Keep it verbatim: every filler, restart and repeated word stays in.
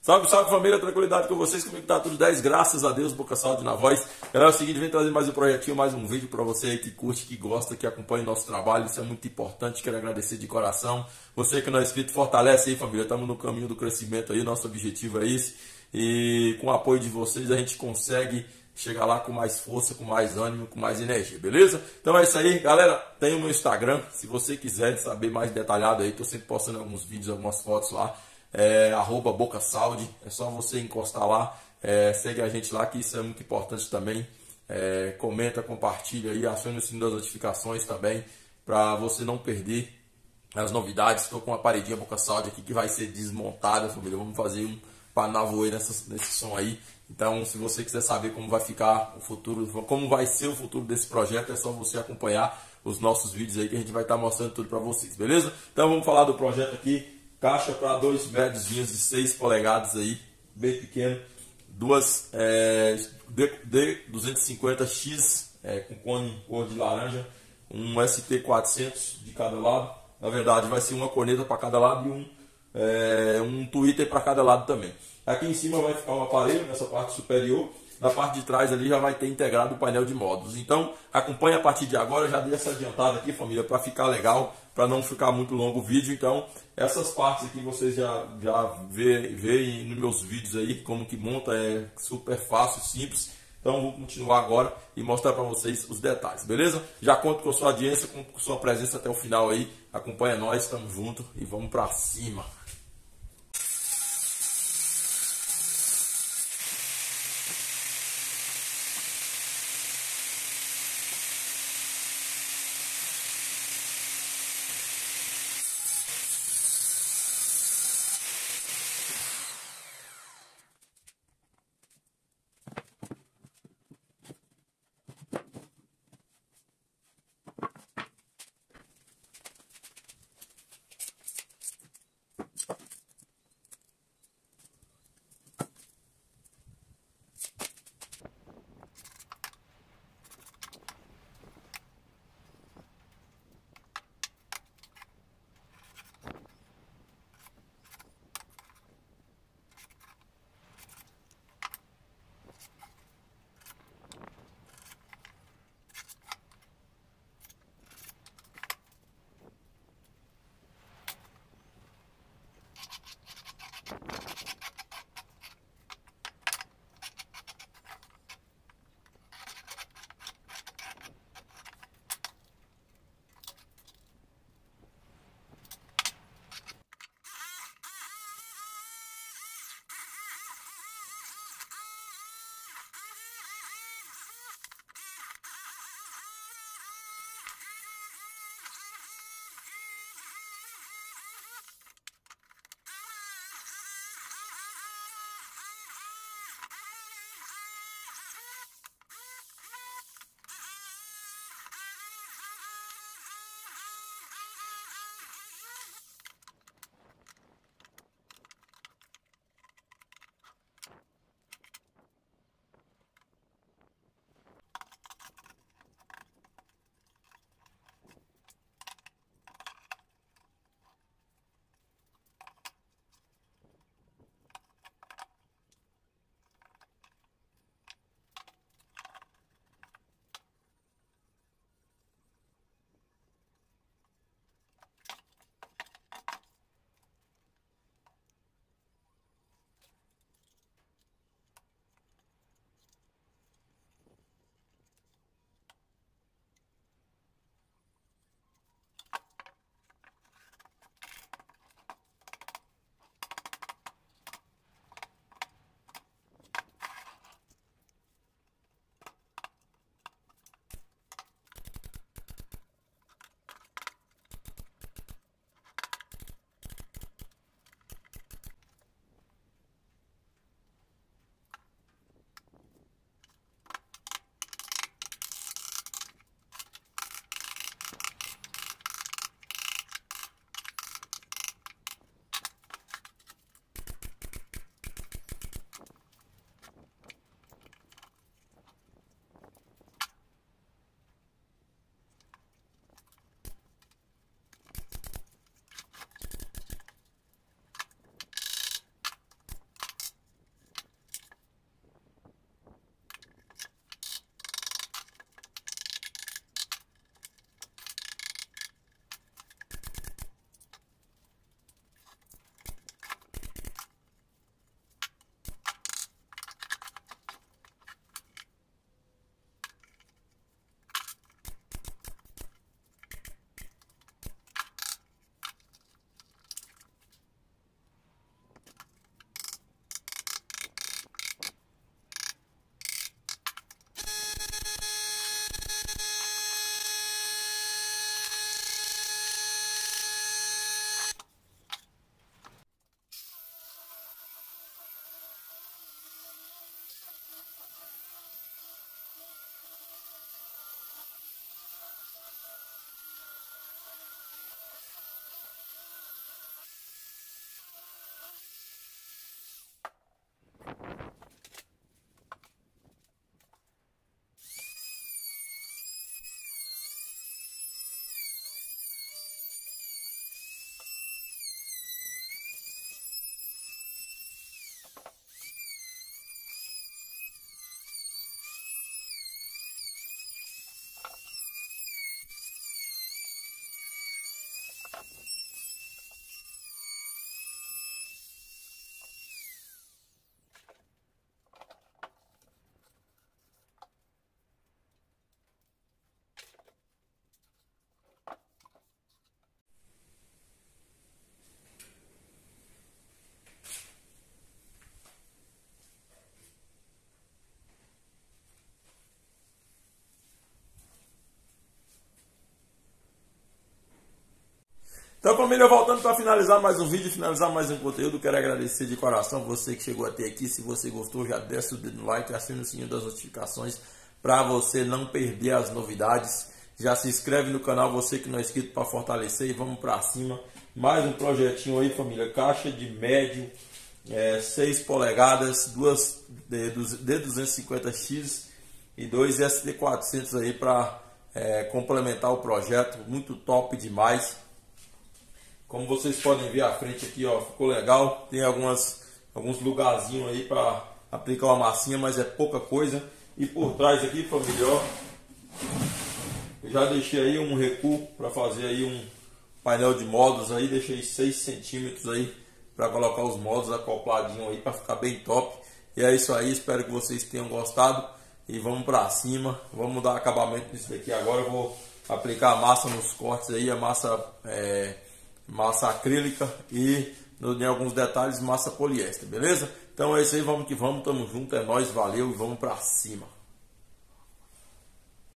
Salve, salve família, tranquilidade com vocês, comigo tá tudo dez, graças a Deus, Boca Saúde na voz. Galera, é o seguinte, vem trazer mais um projetinho, mais um vídeo para você aí que curte, que gosta, que acompanha o nosso trabalho, isso é muito importante, quero agradecer de coração. Você que não é inscrito, fortalece aí família, estamos no caminho do crescimento aí, nosso objetivo é esse. E com o apoio de vocês a gente consegue chegar lá com mais força, com mais ânimo, com mais energia, beleza? Então é isso aí, galera, tem o meu Instagram, se você quiser saber mais detalhado aí, tô sempre postando alguns vídeos, algumas fotos lá. É, arroba Boca Saúde, é só você encostar lá, é, segue a gente lá que isso é muito importante também, é, comenta, compartilha aí, acione o sininho das notificações também, para você não perder as novidades. Estou com uma paredinha Boca Saúde aqui que vai ser desmontada, família, vamos fazer um panavoe nessa, nesse som aí, então se você quiser saber como vai ficar o futuro, como vai ser o futuro desse projeto, é só você acompanhar os nossos vídeos aí que a gente vai estar mostrando tudo para vocês, beleza? Então vamos falar do projeto aqui. Caixa para dois médiozinhos de seis polegadas aí, bem pequeno. Duas é, D duzentos e cinquenta X é, com cone cor de laranja. Um S T quatrocentos de cada lado. Na verdade vai ser uma corneta para cada lado e um, é, um tweeter para cada lado também. Aqui em cima vai ficar um aparelho nessa parte superior. Na parte de trás ali já vai ter integrado o painel de módulos. Então acompanhe a partir de agora, já dei essa adiantada aqui família, para ficar legal, para não ficar muito longo o vídeo. Então essas partes aqui vocês já, já veem vê nos meus vídeos aí, como que monta, é super fácil, simples. Então vou continuar agora e mostrar para vocês os detalhes, beleza? Já conto com a sua audiência, com a sua presença até o final aí. Acompanha nós, estamos juntos e vamos para cima. Então, família, voltando para finalizar mais um vídeo, finalizar mais um conteúdo, quero agradecer de coração você que chegou até aqui. Se você gostou, já desce o dedo no like, assina o sininho das notificações para você não perder as novidades. Já se inscreve no canal, você que não é inscrito, para fortalecer, e vamos para cima. Mais um projetinho aí, família, caixa de médio, é, seis polegadas, duas D duzentos e cinquenta X e dois S T quatrocentos aí para é, complementar o projeto, muito top demais. Como vocês podem ver à frente aqui, ó, ficou legal. Tem algumas, alguns lugarzinhos aí para aplicar uma massinha, mas é pouca coisa. E por trás aqui, família, ó, eu já deixei aí um recuo para fazer aí um painel de modos aí. Deixei seis centímetros aí para colocar os modos acopladinho aí para ficar bem top. E é isso aí, espero que vocês tenham gostado. E vamos para cima, vamos dar acabamento nisso daqui agora. Eu vou aplicar a massa nos cortes aí, a massa... É, massa acrílica e em alguns detalhes massa poliéster, beleza? Então é isso aí, vamos que vamos, tamo junto, é nóis, valeu e vamos pra cima.